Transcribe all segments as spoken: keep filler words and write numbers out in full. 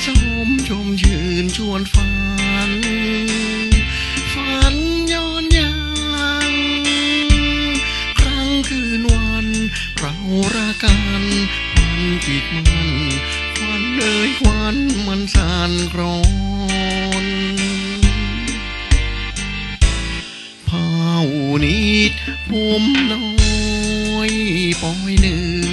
สมชมชื่นชวนฝันฝันย้อนยังครั้งคืนวันเรารักกันวันจิตมันควันเอ่ยควันมันสั่นกรอนเผานิดผมน้อยปอยหนึ่ง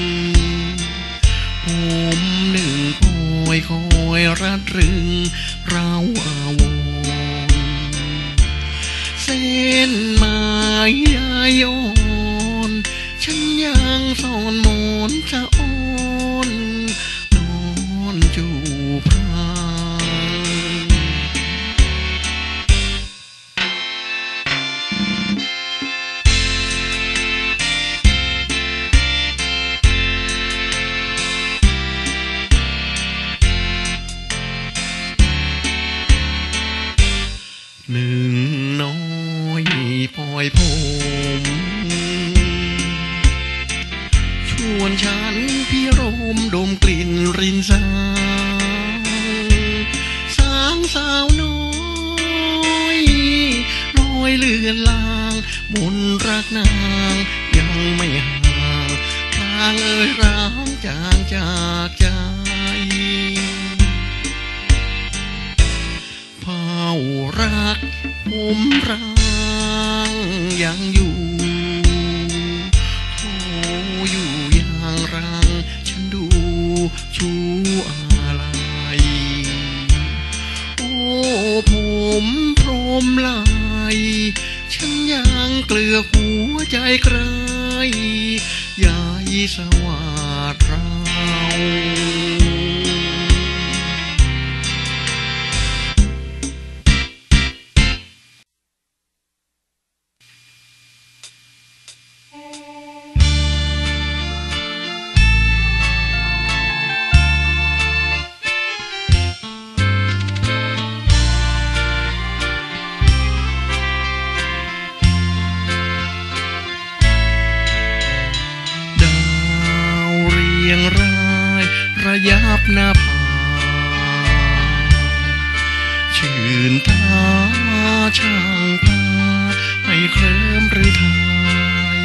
ผมหนึ่งปอยคอยรัดรึงเราอาวรเส้นไม้ยายอนฉันยังสอนมนจะอ่อนนอนจูบพรางหนึ่งน้อยปล่อยผมชวนฉันพี่รมดมกลิ่นรินสางสางสาวน้อยลอยเลื่อนลางมนรักนางยังไม่ห่างทางเอ่ยร้างจางจากใจเผารักผมรังยังอยู่โธ่อยู่อย่างรังฉันดูชูอะไรโอ้ผมพรมลายฉันยังเกลือหัวใจใครยายสวัสดิ์เราระยับหน้าผาชื่นตาช่างพาให้เคลิ้มหรือไทย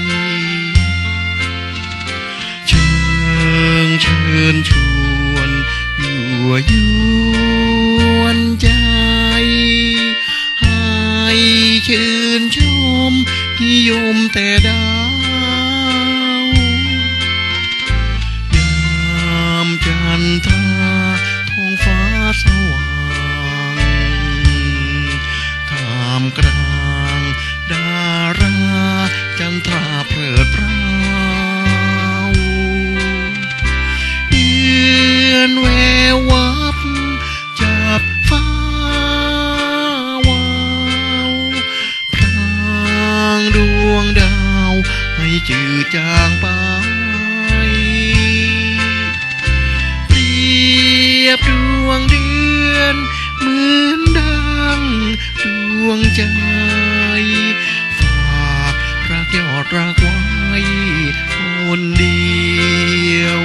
เชิญเชิญชวนยั่วยวนใจให้ชื่นชมนิยมแต่ดาวจันทราท้องฟ้าสว่างท่ามกลางดาราจันทราเพลิดเพลินเดือนแวววับจับฟ้าวาวพรางดวงดาวให้จืดจางไปดวงเดือนเหมือนดังดวงใจฝากรักยอดรักไว้คนเดียว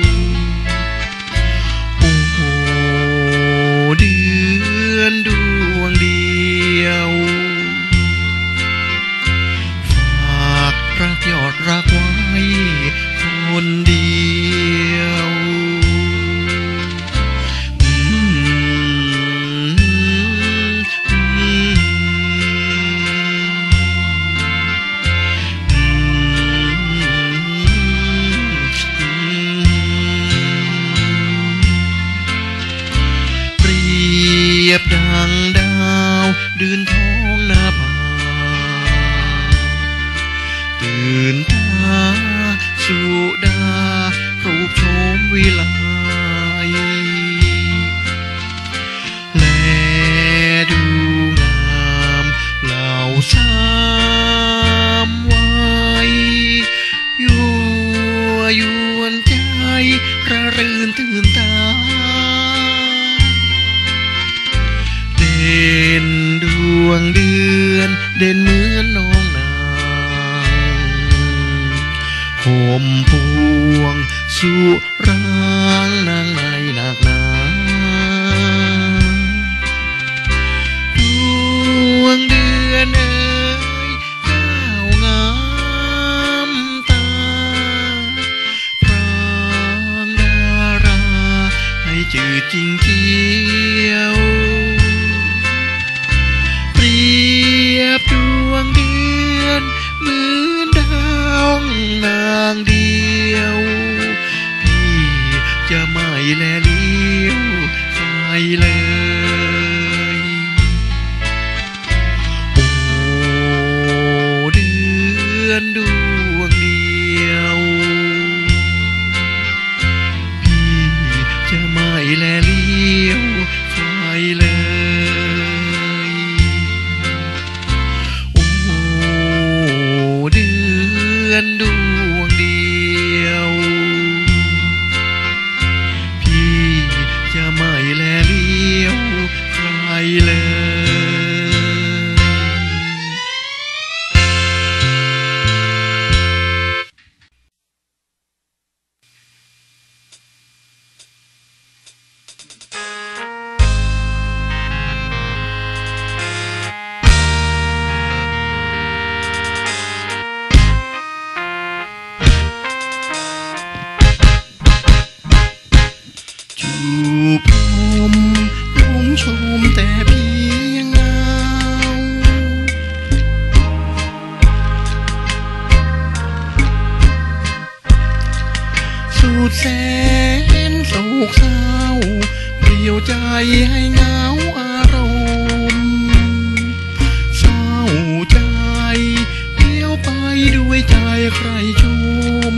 โอ้โหเดือนดวงเดียวฝากรักยอดรักไว้คนเดียวดังดาวเดินท้องหน้าผาตื่นตาสุดารูปโฉมวิไลแลดูงามเหล่าสามวัยยั่วยวนใจระรื่นตื่นตาเด่นดวงเดือนเด่นเหมือนน้องนางห่มพวงสุรางนางในหนักหนาเลยโอ้เดือนดวงเดียวพี่จะไม่แลเลี้ยวใครเลยโอ้เดือนดวงเดียวพี่จะไม่แลเลี้ยวใครเลยจูบลมลงชมแต่เพียงเงาสุดแสนโศกเศร้าเปลี่ยวใจให้เหงาอารมณ์เศร้าใจเลี้ยวไปด้วยใจใครชม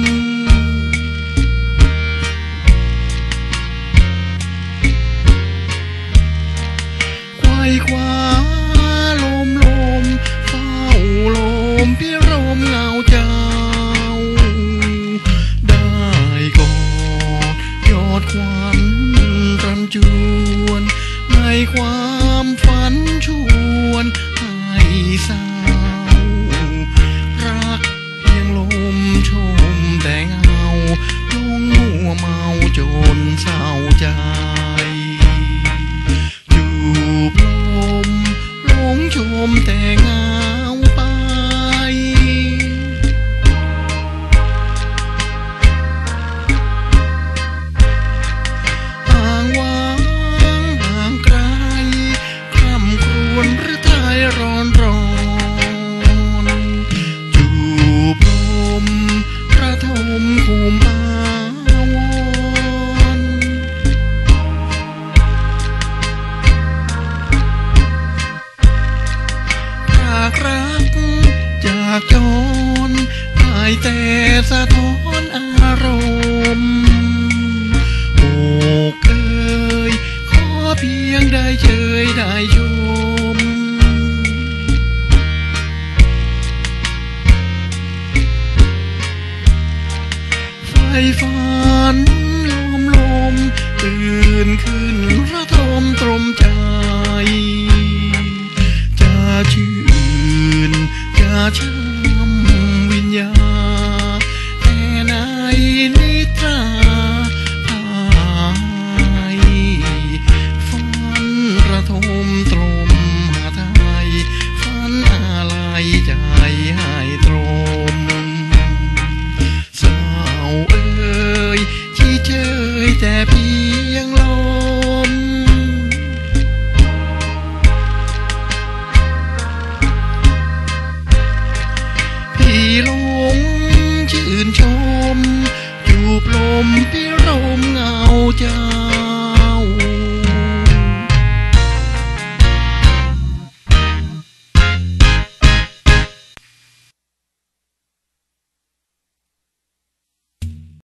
ไขว่คว้าลมลมเฝ้าลมพิรมเงาเจ้าได้กอดยอดควันรันจวนในความฝันชวนให้เศร้ารักเพียงลมชมแต่เงาลงมัวเมาจนเศร้าใจจูบลมลงชมแต่เงาไปห่างวางห่างไกลคร่ำครวญหรือไทยร้อนร้อนจูบลมกระทมคุมอาวรณ์หากรักจากจรได้แต่สะท้อนอารมณ์โอ้เกยขอเพียงได้เชยได้ชมไฟฝันลมลมตื่นขึ้นระทมตรมใจจะชื่นจะช้ำวิญญาแต่ในนิทราภายฝันระทมตรมหาไทยฝันอะไรใจให้ตรมเศร้าเอ่ยที่เจยแต่เพียงลมพี่หลงชื่นชมจูบลมพิรมเงาใจ